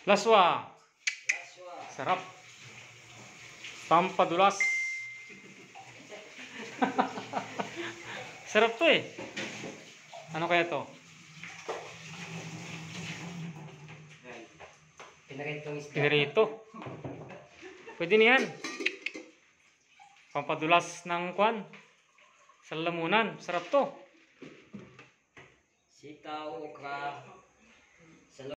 Laswa. Sarap. Pampadulas. Sarap to eh. Ano kaya to? Pinarito. Pwede niyan. Pampadulas ng kwan. Sa lamunan. Sarap to. Sitaw, okra.